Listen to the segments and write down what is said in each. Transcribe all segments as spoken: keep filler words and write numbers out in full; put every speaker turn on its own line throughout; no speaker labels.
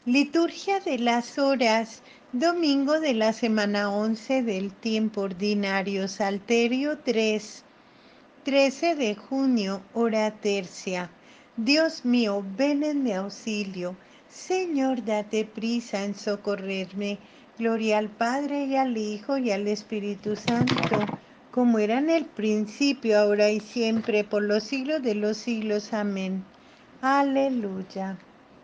Liturgia de las Horas, domingo de la semana once del tiempo ordinario, Salterio tres, trece de junio, hora tercia. Dios mío, ven en mi auxilio. Señor, date prisa en socorrerme. Gloria al Padre y al Hijo y al Espíritu Santo, como era en el principio, ahora y siempre, por los siglos de los siglos. Amén. Aleluya.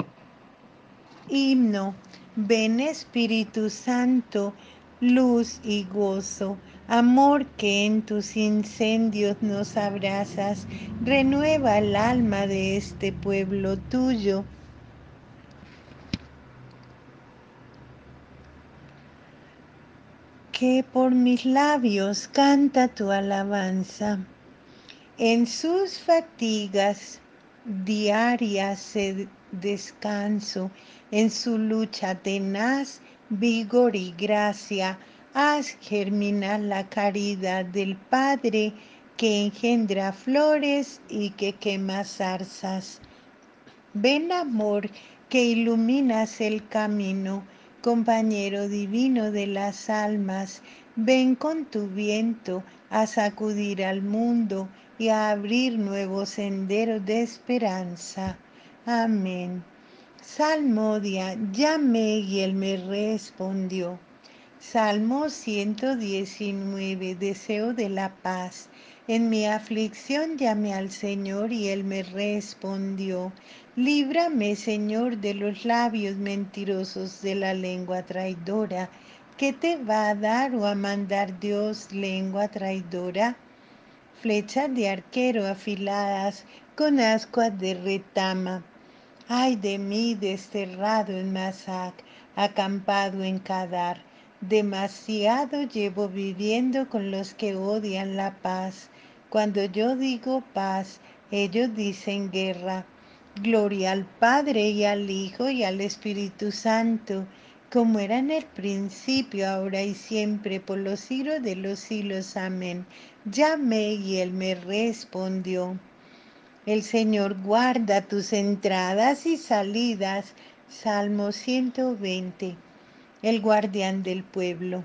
Himno. Ven Espíritu Santo, luz y gozo, amor que en tus incendios nos abrazas, renueva el alma de este pueblo tuyo. Que por mis labios canta tu alabanza. En sus fatigas diarias se descanso, en su lucha tenaz, vigor y gracia, haz germinar la caridad del Padre que engendra flores y que quema zarzas. Ven amor que iluminas el camino, compañero divino de las almas, ven con tu viento a sacudir al mundo y a abrir nuevos senderos de esperanza. Amén. Salmodia, llamé y él me respondió. Salmo ciento diecinueve, deseo de la paz. En mi aflicción llamé al Señor y Él me respondió. Líbrame, Señor, de los labios mentirosos, de la lengua traidora. ¿Qué te va a dar o a mandar Dios, lengua traidora? Flechas de arquero afiladas con ascuas de retama. Ay de mí, desterrado en Masac, acampado en Cadar. Demasiado llevo viviendo con los que odian la paz. Cuando yo digo paz, ellos dicen guerra. Gloria al Padre y al Hijo y al Espíritu Santo, como era en el principio, ahora y siempre, por los siglos de los siglos. Amén. Llamé y él me respondió. El Señor guarda tus entradas y salidas. Salmo ciento veinte. El guardián del pueblo.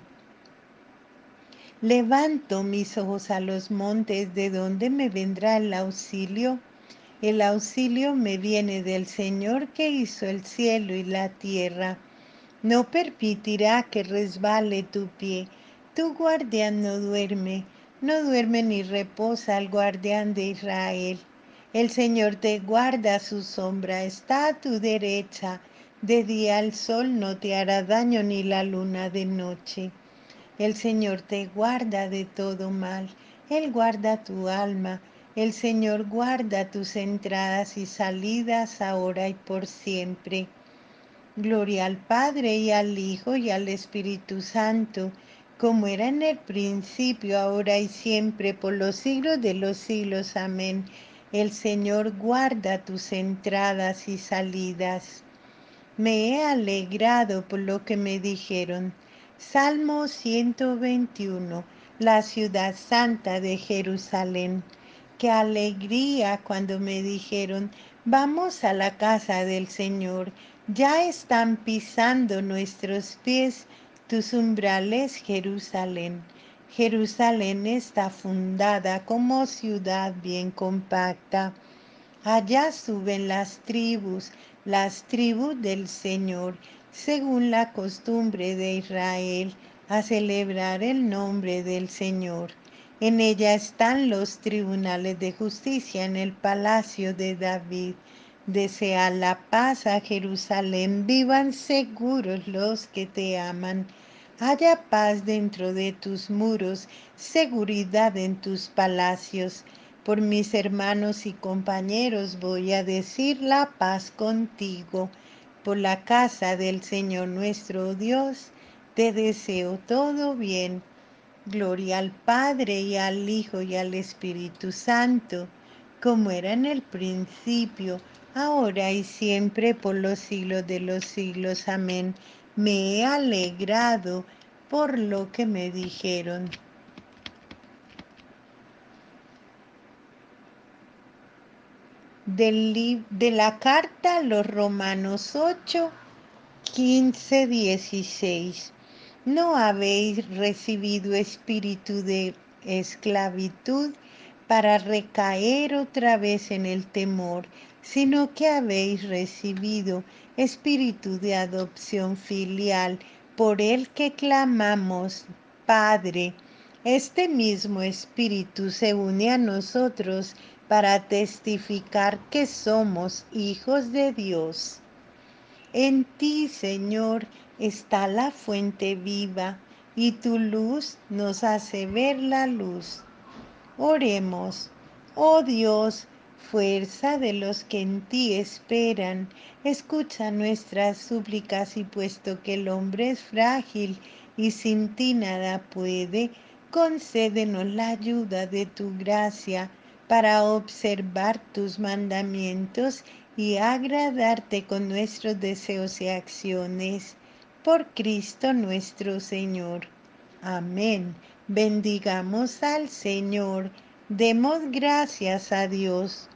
Levanto mis ojos a los montes, ¿de dónde me vendrá el auxilio? El auxilio me viene del Señor que hizo el cielo y la tierra. No permitirá que resbale tu pie. Tu guardián no duerme, no duerme ni reposa el guardián de Israel. El Señor te guarda, su sombra está a tu derecha. De día el sol no te hará daño ni la luna de noche. El Señor te guarda de todo mal, Él guarda tu alma. El Señor guarda tus entradas y salidas ahora y por siempre. Gloria al Padre y al Hijo y al Espíritu Santo, como era en el principio, ahora y siempre, por los siglos de los siglos. Amén. El Señor guarda tus entradas y salidas. Me he alegrado por lo que me dijeron. Salmo ciento veintiuno. La ciudad santa de Jerusalén. Qué alegría cuando me dijeron, vamos a la casa del Señor. Ya están pisando nuestros pies tus umbrales, Jerusalén. Jerusalén está fundada como ciudad bien compacta. Allá suben las tribus, las tribus del Señor, según la costumbre de Israel, a celebrar el nombre del Señor. En ella están los tribunales de justicia en el palacio de David. Desea la paz a Jerusalén, vivan seguros los que te aman. Haya paz dentro de tus muros, seguridad en tus palacios. Por mis hermanos y compañeros voy a decir la paz contigo. Por la casa del Señor nuestro Dios, te deseo todo bien. Gloria al Padre y al Hijo y al Espíritu Santo, como era en el principio, ahora y siempre, por los siglos de los siglos. Amén. Me he alegrado por lo que me dijeron. Del de la carta a los Romanos ocho, quince dieciséis. No habéis recibido espíritu de esclavitud para recaer otra vez en el temor, sino que habéis recibido espíritu de adopción filial, por el que clamamos, Padre. Este mismo espíritu se une a nosotros para testificar que somos hijos de Dios. En ti, Señor, está la fuente viva, y tu luz nos hace ver la luz. Oremos. Oh Dios, fuerza de los que en ti esperan, escucha nuestras súplicas, y puesto que el hombre es frágil y sin ti nada puede, concédenos la ayuda de tu gracia para observar tus mandamientos y agradarte con nuestros deseos y acciones. Por Cristo nuestro Señor. Amén. Bendigamos al Señor. Demos gracias a Dios.